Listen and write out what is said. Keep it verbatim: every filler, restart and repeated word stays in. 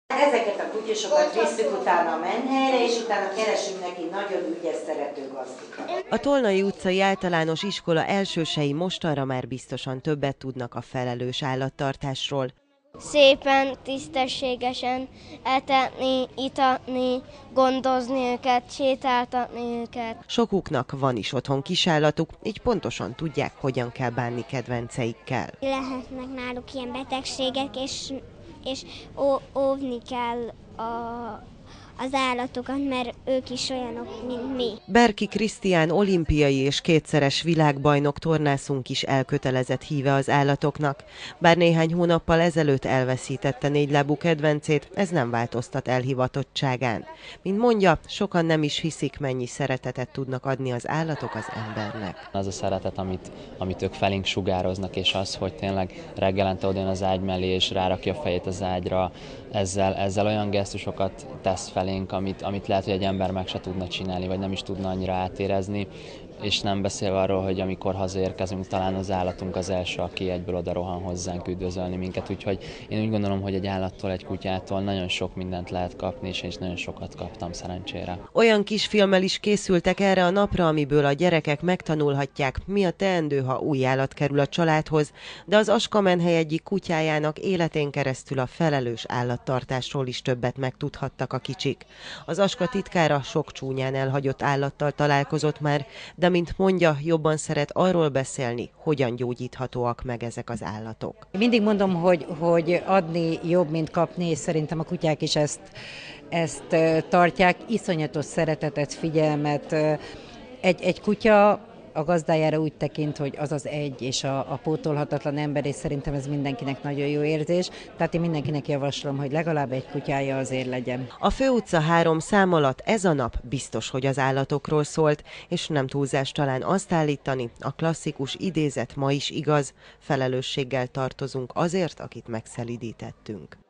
Ezeket a kutyusokat visszük utána a mennyhelyre, és utána keresünk neki nagyon ügyes, szerető gazdikat. A Tolnai utcai általános iskola elsősei mostanra már biztosan többet tudnak a felelős állattartásról. Szépen, tisztességesen etetni, itatni, gondozni őket, sétáltatni őket. Sokuknak van is otthon kisállatuk, így pontosan tudják, hogyan kell bánni kedvenceikkel. Lehetnek náluk ilyen betegségek, és, és ó, óvni kell a, az állatokat, mert ők is olyanok, mint mi. Berki Krisztián olimpiai és kétszeres világbajnok tornászunk is elkötelezett híve az állatoknak. Bár néhány hónappal ezelőtt elveszítette négylábú kedvencét, ez nem változtat elhivatottságán. Mint mondja, sokan nem is hiszik, mennyi szeretetet tudnak adni az állatok az embernek. Az a szeretet, amit, amit ők felénk sugároznak, és az, hogy tényleg reggelente odajön az ágy mellé, és rárakja a fejét az ágyra, ezzel, ezzel olyan gesztusokat tesz felénk, amit, amit lehet, hogy egy ember meg se tudna csinálni, vagy nem is tudna annyira átérezni, és nem beszélve arról, hogy amikor hazaérkezünk, talán az állatunk az első, aki egyből oda rohan hozzánk üdvözölni minket, úgyhogy én úgy gondolom, hogy egy állattól, egy kutyától nagyon sok mindent lehet kapni, és én is nagyon sokat kaptam szerencsére. Olyan kisfilmmel is készültek erre a napra, amiből a gyerekek megtanulhatják, mi a teendő, ha új állat kerül a családhoz, de az Askamenhely egyik kutyájának életén keresztül a felelős állattartásról is többet megtudhattak a kicsik. Az Aska titkára sok csúnyán elhagyott állattal találkozott már, de mint mondja, jobban szeret arról beszélni, hogyan gyógyíthatóak meg ezek az állatok. Mindig mondom, hogy, hogy adni jobb, mint kapni, és szerintem a kutyák is ezt, ezt tartják. Iszonyatos szeretetet, figyelmet. Egy, egy kutya a gazdájára úgy tekint, hogy az az egy, és a, a pótolhatatlan ember, és szerintem ez mindenkinek nagyon jó érzés. Tehát én mindenkinek javaslom, hogy legalább egy kutyája azért legyen. A Főutca három szám alatt ez a nap biztos, hogy az állatokról szólt, és nem túlzás talán azt állítani, a klasszikus idézet ma is igaz, felelősséggel tartozunk azért, akit megszelídítettünk.